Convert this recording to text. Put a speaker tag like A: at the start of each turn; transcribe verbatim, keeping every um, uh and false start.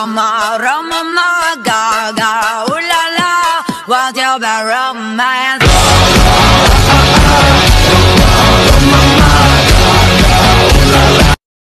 A: Roma, Roma, ma, Gaga, ooh la la, what's your bad romance?